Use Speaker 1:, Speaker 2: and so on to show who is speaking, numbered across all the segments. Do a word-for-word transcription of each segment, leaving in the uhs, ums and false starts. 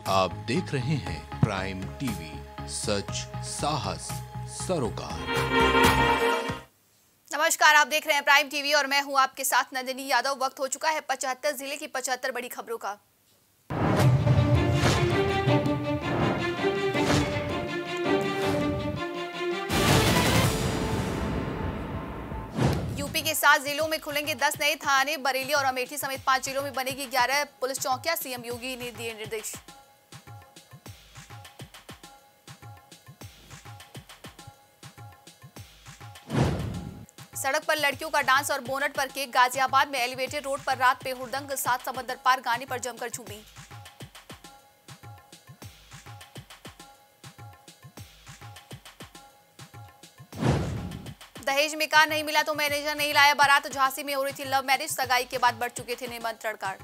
Speaker 1: आप देख रहे हैं प्राइम टीवी, सच साहस सरोकार।
Speaker 2: नमस्कार, आप देख रहे हैं प्राइम टीवी और मैं हूं आपके साथ नंदिनी यादव। वक्त हो चुका है पचहत्तर जिले की पचहत्तर बड़ी खबरों का। यूपी के सात जिलों में खुलेंगे दस नए थाने। बरेली और अमेठी समेत पांच जिलों में बनेगी ग्यारह पुलिस चौकियां। सीएम योगी ने दिए निर्देश। सड़क पर लड़कियों का डांस और बोनट पर केक। गाजियाबाद में एलिवेटेड रोड पर रात पे हुड़दंग। सात समंदर पार गाने पर जमकर झूमी। दहेज में कार नहीं मिला तो मैनेजर नहीं लाया बारात। झांसी में हो रही थी लव मैरिज। सगाई के बाद बढ़ चुके थे निमंत्रण कार्ड।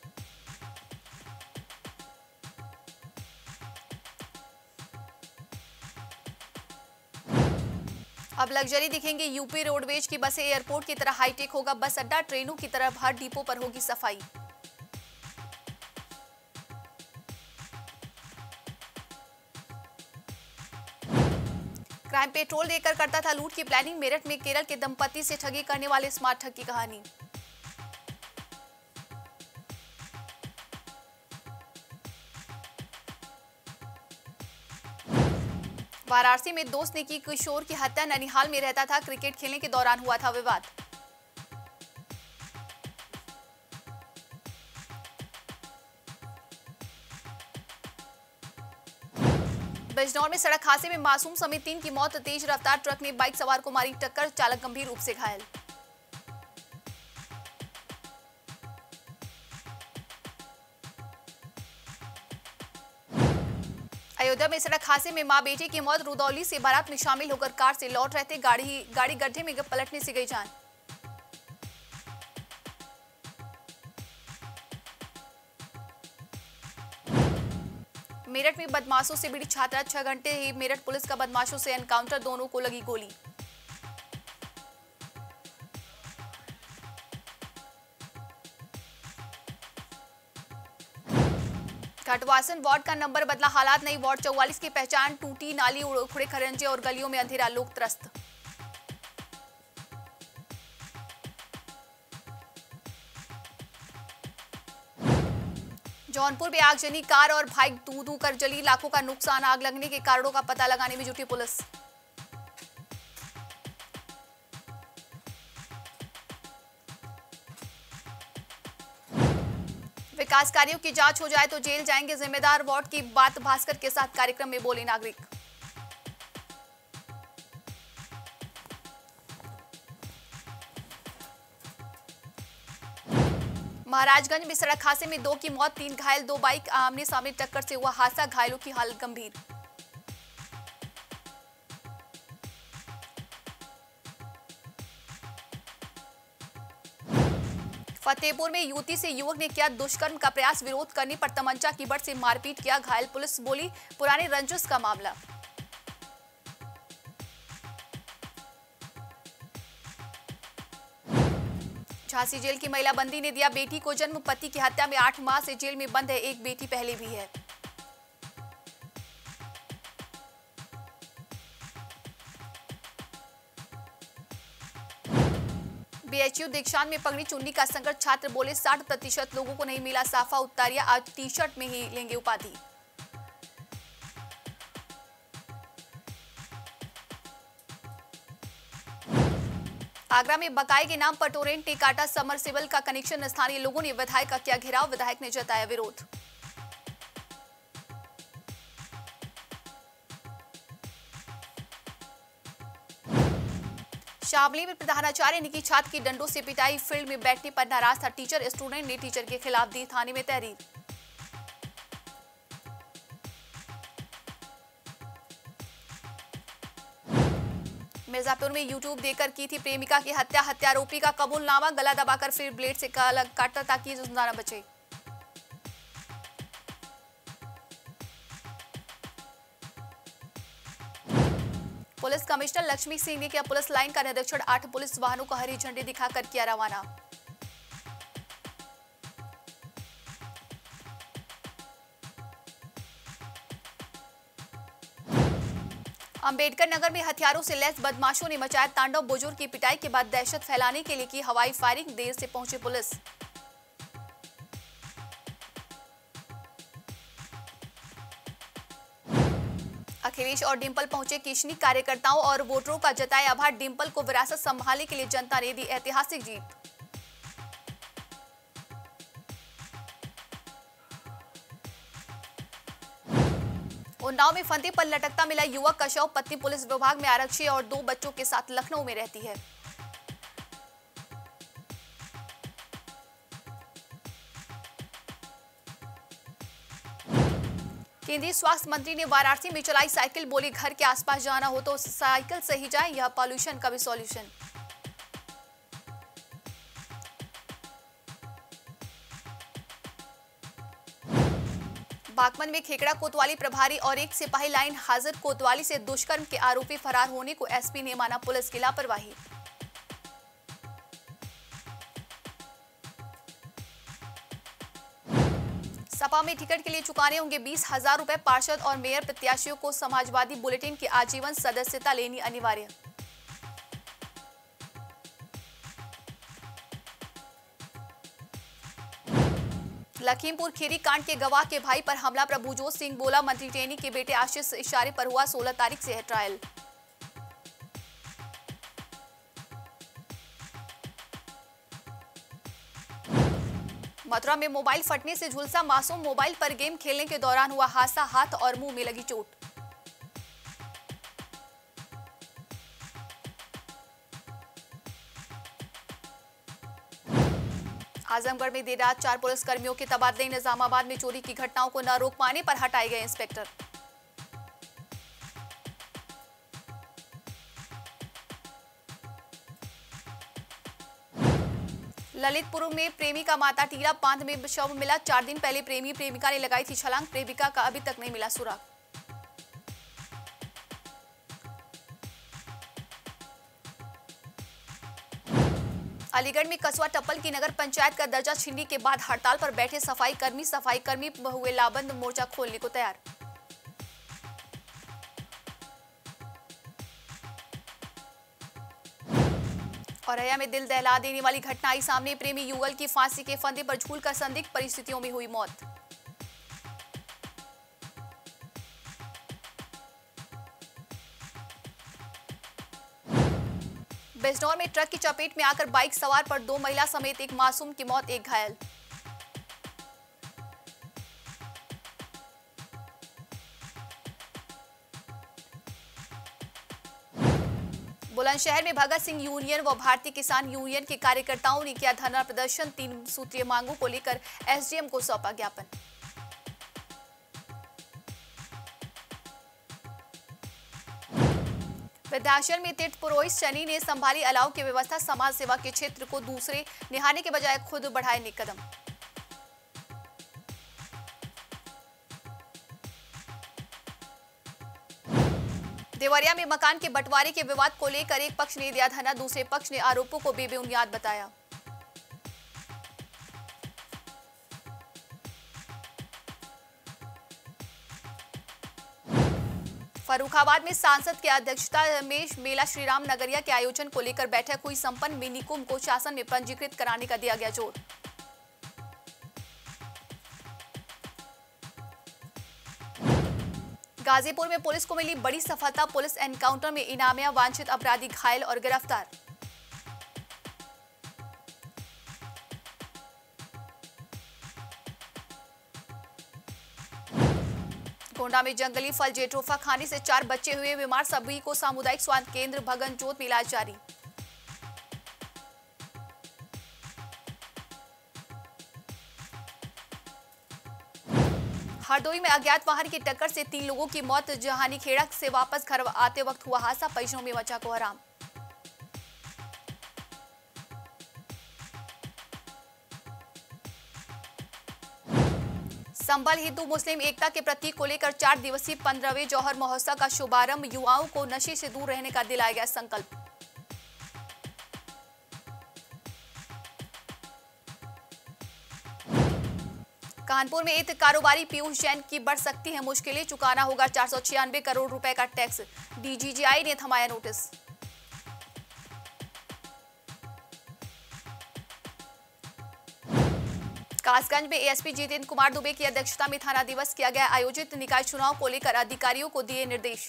Speaker 2: अब लग्जरी दिखेंगे यूपी रोडवेज की बसें। एयरपोर्ट की तरह हाईटेक होगा बस अड्डा। ट्रेनों की तरह हर डिपो पर होगी सफाई। क्राइम पेट्रोल देकर करता था लूट की प्लानिंग। मेरठ में केरल के दंपति से ठगी करने वाले स्मार्ट ठग की कहानी। वाराणसी में दोस्त ने की किशोर की हत्या। ननिहाल में रहता था। क्रिकेट खेलने के दौरान हुआ था विवाद। बिजनौर में सड़क हादसे में मासूम समेत तीन की मौत। तेज रफ्तार ट्रक ने बाइक सवार को मारी टक्कर। चालक गंभीर रूप से घायल। अयोध्या में सड़क हादसे में मां बेटे की मौत। रुदौली से बारात में शामिल होकर कार से लौट रहे थे। गाड़ी गाड़ी गड्ढे में पलटने से गई जान। मेरठ में बदमाशों से भिड़ी छात्रा। छह घंटे ही मेरठ पुलिस का बदमाशों से एनकाउंटर। दोनों को लगी गोली। घटवासन वार्ड का नंबर बदला। हालात नई। वार्ड चौवालीस की पहचान। टूटी नाली, उखड़े खरंजे और गलियों में अंधेरा। लोग त्रस्त। जौनपुर में आगजनी। कार और बाइक धू धू कर जली। लाखों का नुकसान। आग लगने के कारणों का पता लगाने में जुटी पुलिस। विकास कार्यों की जांच हो जाए तो जेल जाएंगे जिम्मेदार। वार्ड की बात भास्कर के साथ कार्यक्रम में बोले नागरिक। महाराजगंज में सड़क हादसे में दो की मौत, तीन घायल। दो बाइक आमने सामने टक्कर से हुआ हादसा। घायलों की हालत गंभीर। फतेहपुर में युवती से युवक ने किया दुष्कर्म का प्रयास। विरोध करने पर तमंचा की बट से मारपीट किया। घायल। पुलिस बोली पुराने रंजिश का मामला। झांसी जेल की महिला बंदी ने दिया बेटी को जन्म। पति की हत्या में आठ माह से जेल में बंद है। एक बेटी पहले भी है। बीएचयू दीक्षांत में पगड़ी चुन्नी का संकट। छात्र बोले साठ प्रतिशत लोगों को नहीं मिला साफा। उतारिया आज टी शर्ट में ही लेंगे उपाधि। आगरा में बकाये के नाम पर टोरेंट ने काटा समरसेबल का कनेक्शन। स्थानीय लोगों ने विधायक का किया घेराव। विधायक ने जताया विरोध। शामली में प्रधानाचार्य ने की छात्र की डंडों से पिटाई। फील्ड में बैठने पर नाराज था टीचर। स्टूडेंट ने टीचर के खिलाफ दी थाने में तहरीर। मिर्जापुर में यूट्यूब देकर की थी प्रेमिका की हत्या। हत्यारोपी का कबूलनामा। गला दबाकर फिर ब्लेड से काटा ताकि जिंदा न बचे। पुलिस कमिश्नर लक्ष्मी सिंह ने किया पुलिस लाइन का निरीक्षण। आठ पुलिस वाहनों को हरी झंडी दिखाकर किया रवाना। अंबेडकर नगर में हथियारों से लैस बदमाशों ने मचाया तांडव। बुजुर्ग की पिटाई के बाद दहशत फैलाने के लिए की हवाई फायरिंग। देर से पहुंची पुलिस। अखिलेश और डिंपल पहुंचे किशनी। कार्यकर्ताओं और वोटरों का जताया आभार। डिंपल को विरासत संभालने के लिए जनता ने दी ऐतिहासिक जीत। उन्नाव में फंदे पर लटकता मिला युवक का शव। पत्नी पुलिस विभाग में आरक्षी और दो बच्चों के साथ लखनऊ में रहती है। केंद्रीय स्वास्थ्य मंत्री ने वाराणसी में चलाई साइकिल। बोली घर के आसपास जाना हो तो साइकिल से ही जाएं, यह पॉल्यूशन का भी सॉल्यूशन। बागमन में खेकड़ा कोतवाली प्रभारी और एक सिपाही लाइन हाजिर। कोतवाली से दुष्कर्म के आरोपी फरार होने को एसपी ने माना पुलिस की लापरवाही। सपा में टिकट के लिए चुकाने होंगे बीस हजार रुपए। पार्षद और मेयर प्रत्याशियों को समाजवादी बुलेटिन की आजीवन सदस्यता लेनी अनिवार्य। लखीमपुर खीरी कांड के गवाह के भाई पर हमला। प्रभुजोत सिंह बोला मंत्री टेनी के बेटे आशीष इशारे पर हुआ। सोलह तारीख से है ट्रायल। मथुरा में मोबाइल फटने से झुलसा मासूम। मोबाइल पर गेम खेलने के दौरान हुआ हादसा। हाथ और मुंह में लगी चोट। आजमगढ़ में देर रात चार पुलिसकर्मियों के तबादले। निजामाबाद में चोरी की घटनाओं को न रोक पाने पर हटाए गए इंस्पेक्टर। ललितपुर में प्रेमी का माता टीला। बांध में शव मिला। चार दिन पहले प्रेमी प्रेमिका ने लगाई थी छलांग। प्रेमिका का अभी तक नहीं मिला सुराग। अलीगढ़ में कस्बा टप्पल की नगर पंचायत का दर्जा छीनने के बाद हड़ताल पर बैठे सफाई कर्मी। सफाई कर्मी हुए लाबंद मोर्चा खोलने को तैयार। औरैया में दिल दहला देने वाली घटना आई सामने। प्रेमी युगल की फांसी के फंदे पर झूलकर संदिग्ध परिस्थितियों में हुई मौत। बिजनौर में ट्रक की चपेट में आकर बाइक सवार पर दो महिला समेत एक मासूम की मौत, एक घायल। बुलंदशहर में भगत सिंह यूनियन व भारतीय किसान यूनियन के कार्यकर्ताओं ने किया धरना प्रदर्शन। तीन सूत्रीय मांगों को लेकर एसडीएम को सौंपा ज्ञापन। विंध्याचल में तीर्थ पुरोहित शनि ने संभाली अलाव की व्यवस्था। समाज सेवा के क्षेत्र को दूसरे निहारने के बजाय खुद बढ़ाए ने कदम। देवरिया में मकान के बंटवारे के विवाद को लेकर एक पक्ष ने दिया धरना। दूसरे पक्ष ने आरोपों को बेबुनियाद बताया। फर्रुखाबाद में सांसद की अध्यक्षता में मेला श्रीराम नगरिया के आयोजन को लेकर बैठक हुई संपन्न। मिनी कुंभ को शासन में पंजीकृत कराने का दिया गया जोर। गाजीपुर में पुलिस को मिली बड़ी सफलता। पुलिस एनकाउंटर में इनामिया वांछित अपराधी घायल और गिरफ्तार। गोंडा में जंगली फल जेट्रोफा खाने से चार बच्चे हुए बीमार। सभी को सामुदायिक स्वास्थ्य केंद्र भगन जोत में इलाज जारी। हरदोई में अज्ञात वाहन की टक्कर से तीन लोगों की मौत। जहानी खेड़ा से वापस घर आते वक्त हुआ हादसा। परिजनों में मचा कोहराम। संभल हिंदू मुस्लिम एकता के प्रतीक को लेकर चार दिवसीय पंद्रहवें जौहर महोत्सव का शुभारंभ। युवाओं को नशे से दूर रहने का दिलाया गया संकल्प। कानपुर में एक कारोबारी पीयूष जैन की बढ़ सकती है मुश्किलें, चुकाना होगा चार सौ छियानवे करोड़ रुपए का टैक्स, डीजीजीआई ने थमाया नोटिस। कासगंज में एएसपी जितेंद्र कुमार दुबे की अध्यक्षता में थाना दिवस किया गया आयोजित, निकाय चुनाव को लेकर अधिकारियों को दिए निर्देश।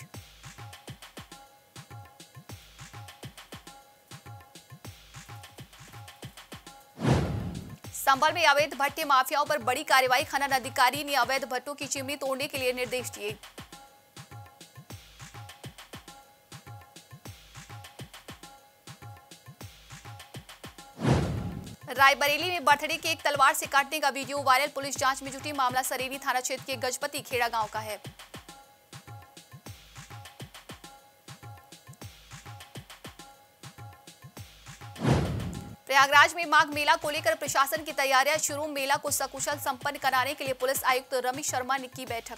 Speaker 2: संभल में अवैध भट्टे माफियाओं पर बड़ी कार्रवाई, खनन अधिकारी ने अवैध भट्टों की चिमनी तोड़ने के लिए निर्देश दिए। रायबरेली में बर्थडे केक तलवार से काटने का वीडियो वायरल, पुलिस जांच में जुटी, मामला सरेनी थाना क्षेत्र के गजपति खेड़ा गांव का है। प्रयागराज में माघ मेला को लेकर प्रशासन की तैयारियां शुरू, मेला को सकुशल संपन्न कराने के लिए पुलिस आयुक्त रमेश शर्मा ने की बैठक।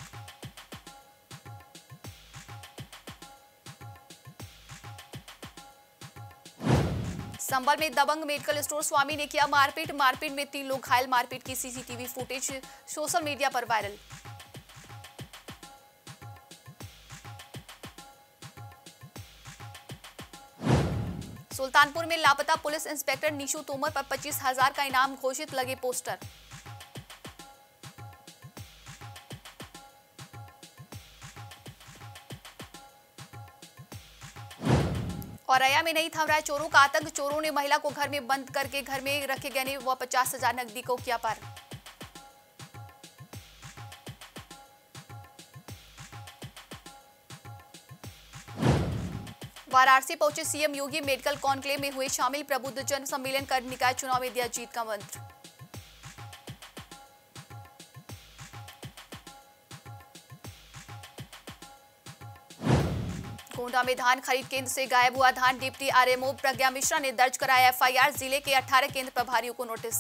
Speaker 2: संभल में दबंग मेडिकल स्टोर स्वामी ने किया मारपीट, मारपीट में तीन लोग घायल, मारपीट की सीसीटीवी फुटेज सोशल मीडिया पर वायरल। सुल्तानपुर में लापता पुलिस इंस्पेक्टर निशु तोमर पर पच्चीस हजार का इनाम घोषित, लगे पोस्टर। औरैया में नहीं थम रहा है चोरों का आतंक, चोरों ने महिला को घर में बंद करके घर में रखे गहने व पचास हजार नकदी को किया पार। वाराणसी पहुंचे सीएम योगी, मेडिकल कॉन्क्लेव में हुए शामिल, प्रबुद्ध जन सम्मेलन कर निकाय चुनाव में दिया जीत का मंत्र। गोंडा में धान खरीद केंद्र से गायब हुआ धान, डिप्टी आरएमओ प्रज्ञा मिश्रा ने दर्ज कराया एफआईआर, जिले के अठारह केंद्र प्रभारियों को नोटिस।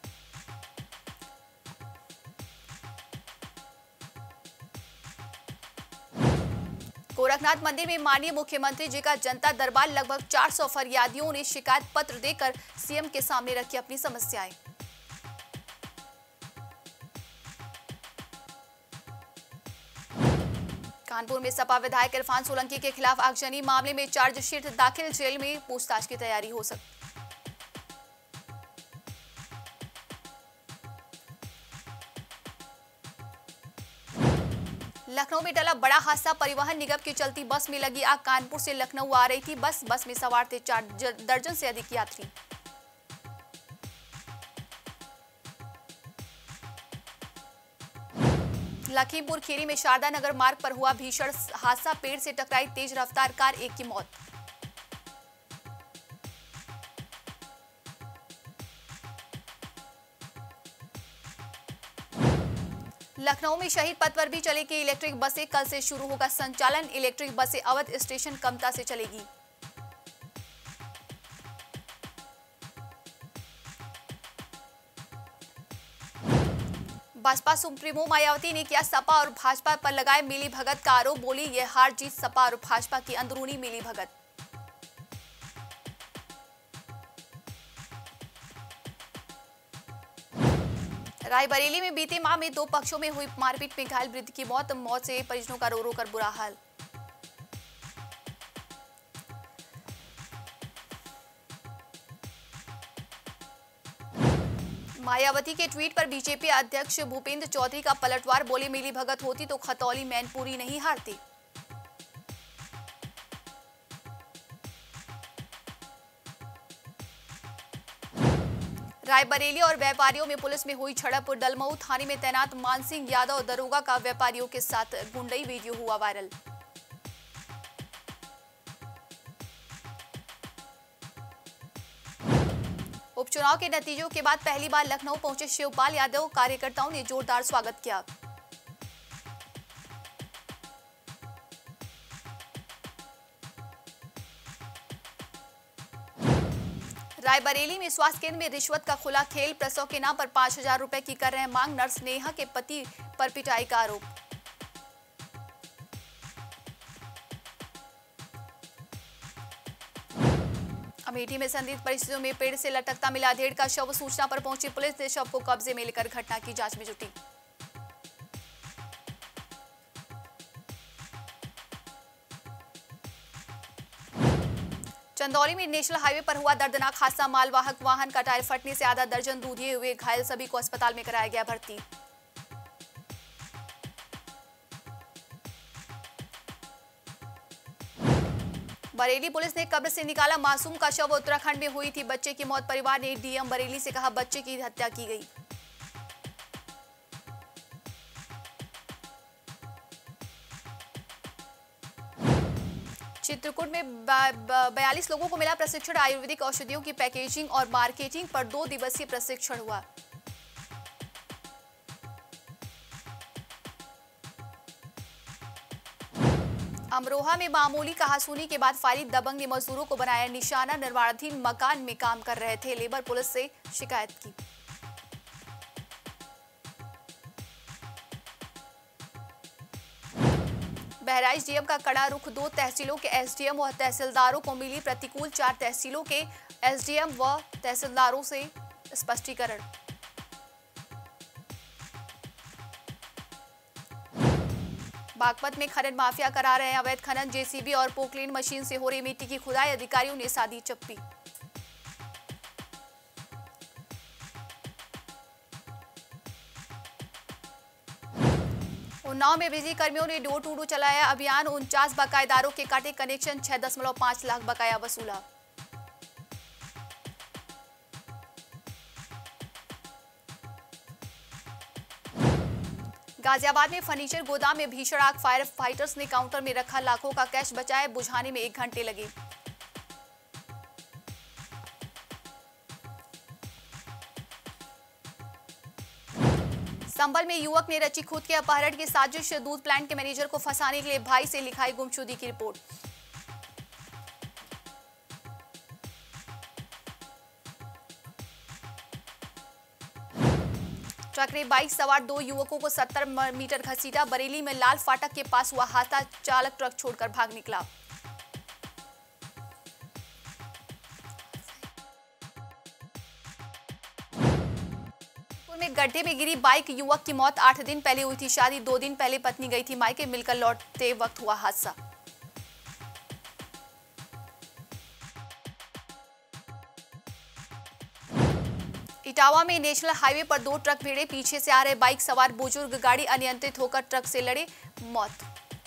Speaker 2: गोरखनाथ मंदिर में माननीय मुख्यमंत्री जी का जनता दरबार, लगभग चार सौ फरियादियों ने शिकायत पत्र देकर सीएम के सामने रखी अपनी समस्याएं। कानपुर में सपा विधायक इरफान सोलंकी के खिलाफ आगजनी मामले में चार्जशीट दाखिल, जेल में पूछताछ की तैयारी हो सकती। लखनऊ में टला बड़ा हादसा, परिवहन निगम की चलती बस में लगी आग, कानपुर से लखनऊ आ रही थी बस बस में सवार थे चार दर्जन से अधिक यात्री। लखीमपुर खीरी में शारदा नगर मार्ग पर हुआ भीषण हादसा, पेड़ से टकराई तेज रफ्तार कार, एक की मौत। लखनऊ में शहीद पथ पर भी चलेगी इलेक्ट्रिक बसें, कल से शुरू होगा संचालन, इलेक्ट्रिक बसें अवध स्टेशन कमता से चलेगी। बसपा सुप्रीमो मायावती ने किया सपा और भाजपा पर लगाए मिली भगत का आरोप, बोली यह हार जीत सपा और भाजपा की अंदरूनी मिली भगत। रायबरेली में बीते माह में दो पक्षों में हुई मारपीट में घायल वृद्ध की मौत, मौत से परिजनों का रो रो कर बुरा हाल। मायावती के ट्वीट पर बीजेपी अध्यक्ष भूपेंद्र चौधरी का पलटवार, बोले मिली भगत होती तो खतौली मैनपुरी नहीं हारती। रायबरेली और व्यापारियों में पुलिस में हुई झड़प, डलमऊ थाने में तैनात मान सिंह यादव दरोगा का व्यापारियों के साथ गुंडई वीडियो हुआ वायरल। उपचुनाव के नतीजों के बाद पहली बार लखनऊ पहुंचे शिवपाल यादव, कार्यकर्ताओं ने जोरदार स्वागत किया। रायबरेली में स्वास्थ्य केंद्र में रिश्वत का खुला खेल, प्रसव के नाम पर पांच हजार रुपए की कर रहे हैं मांग, नर्स नेहा के पति पर पिटाई का आरोप। अमेठी में संदिग्ध परिस्थितियों में पेड़ से लटकता मिला अधेड़ का शव। सूचना पर पहुंची पुलिस ने शव को कब्जे में लेकर घटना की जांच में जुटी। चंदौली में नेशनल हाईवे पर हुआ दर्दनाक हादसा। मालवाहक वाहन का टायर फटने से आधा दर्जन दूधिए हुए घायल, सभी को अस्पताल में कराया गया भर्ती। बरेली पुलिस ने कब्र से निकाला मासूम का शव। उत्तराखंड में हुई थी बच्चे की मौत। परिवार ने डीएम बरेली से कहा बच्चे की हत्या की गई। चित्रकूट में बयालीस लोगों को मिला प्रशिक्षण। आयुर्वेदिक औषधियों की पैकेजिंग और मार्केटिंग पर दो दिवसीय प्रशिक्षण हुआ। अमरोहा में मामूली कहासुनी के बाद फायरिंग। दबंग ने मजदूरों को बनाया निशाना। निर्माणाधीन मकान में काम कर रहे थे। लेबर पुलिस से शिकायत की। बहराइच डीएम का कड़ा रुख। दो तहसीलों के एसडीएम व तहसीलदारों को मिली प्रतिकूल। चार तहसीलों के एसडीएम व तहसीलदारों से स्पष्टीकरण। बागपत में खनन माफिया करा रहे हैं अवैध खनन। जेसीबी और पोकलेन मशीन से हो रही मिट्टी की खुदाई। अधिकारियों ने साधी चप्पी। उन्नाव में बिजली कर्मियों ने डोर टू डोर चलाया अभियान। उनचास बकायेदारों के काटे कनेक्शन। छह दशमलव पांच लाख बकाया वसूला। गाजियाबाद में फर्नीचर गोदाम में भीषण आग। फायर फाइटर्स ने काउंटर में रखा लाखों का कैश बचाया। बुझाने में एक घंटे लगे। संभल में युवक ने रची खुद के अपहरण की साजिश। दूध प्लांट के मैनेजर को फंसाने के लिए भाई से लिखाई गुमशुदगी की रिपोर्ट। ट्रक ने बाइक सवार दो युवकों को सत्तर मीटर घसीटा। बरेली में लाल फाटक के पास हुआ हादसा। चालक ट्रक छोड़कर भाग निकला। में गड्ढे में गिरी बाइक। युवक की मौत। आठ दिन पहले हुई थी शादी। दो दिन पहले पत्नी गई थी मायके। मिलकर लौटते वक्त हुआ हादसा। इटावा में नेशनल हाईवे पर दो ट्रक भिड़े। पीछे से आ रहे बाइक सवार बुजुर्ग गाड़ी अनियंत्रित होकर ट्रक से लड़े, मौत।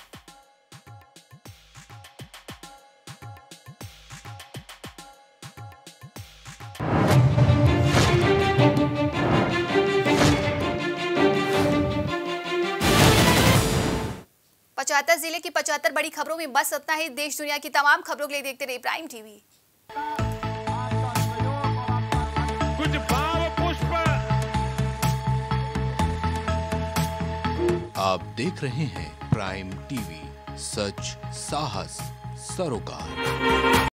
Speaker 2: पचहत्तर जिले की पचहत्तर बड़ी खबरों में बस इतना ही। देश दुनिया की तमाम खबरों के लिए देखते रहिए प्राइम टीवी।
Speaker 3: कुछ भाव पुष्प।
Speaker 1: आप देख रहे हैं प्राइम टीवी, सच साहस सरोकार।